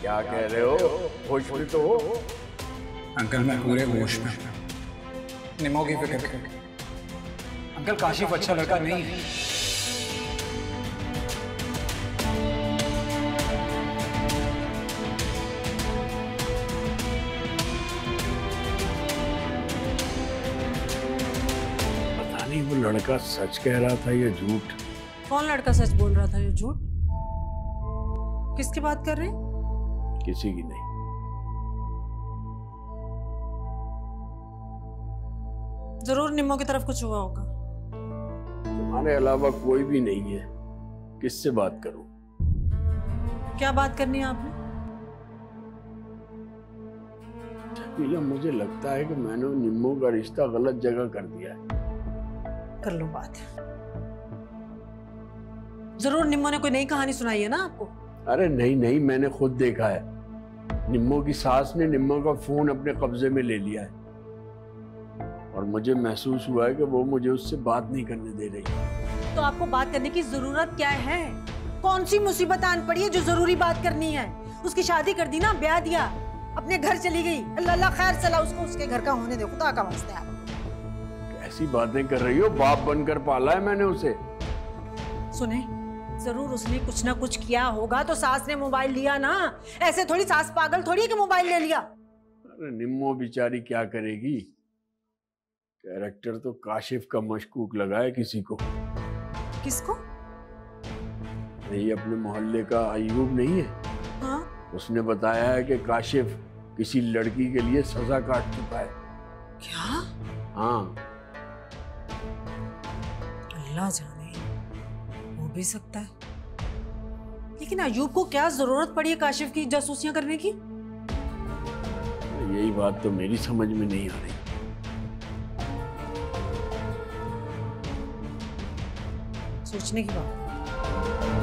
क्या कह रहे हो? होश में तो हो? अंकल मैं पूरे होश में। निमो की फिक्र करें अंकल, काशिफ अच्छा लड़का नहीं है। पता नहीं वो लड़का सच कह रहा था या झूठ। कौन लड़का सच बोल रहा था या झूठ? किसकी बात कर रहे हैं? किसी की नहीं। जरूर निम्मो की तरफ कुछ हुआ होगा। तुम्हारे अलावा कोई भी नहीं है, किससे बात करूं? क्या बात करनी है आपने? शकीला, मुझे लगता है कि मैंने निम्मो का रिश्ता गलत जगह कर दिया है। कर लो बात। जरूर निम्मो ने कोई नई कहानी सुनाई है ना आपको? अरे नहीं नहीं, मैंने खुद देखा है। निम्मो की सास ने निम्मो का फोन अपने कब्जे में ले लिया है और मुझे महसूस हुआ है कि वो मुझे उससे बात नहीं करने दे रही। तो आपको बात करने की जरूरत क्या है? कौन सी मुसीबत आन पड़ी है जो जरूरी बात करनी है? उसकी शादी कर दी ना, ब्याह दिया, अपने घर चली गई। अल्लाह खैर सला उसको उसके घर का होने दे, खुदा का वास्ता है। कैसी बातें कर रही हो? बाप बनकर पाला है मैंने उसे। सुने, जरूर उसने कुछ ना कुछ किया होगा तो सास ने मोबाइल लिया ना। ऐसे थोड़ी सास पागल थोड़ी है कि मोबाइल ले लिया। अरे निम्मो बेचारी क्या करेगी? कैरेक्टर तो काशिफ का मशकूक लगा है किसी को। किसको? नहीं, अपने मोहल्ले का अयूब नहीं है? हाँ? उसने बताया है कि काशिफ किसी लड़की के लिए सजा काट चुका है। क्या? हाँ। अल्लाह जाने, हो भी सकता है। लेकिन अयूब को क्या जरूरत पड़ी है काशिफ की जासूसियां करने की? यही बात तो मेरी समझ में नहीं आ रही। सोचने की बात।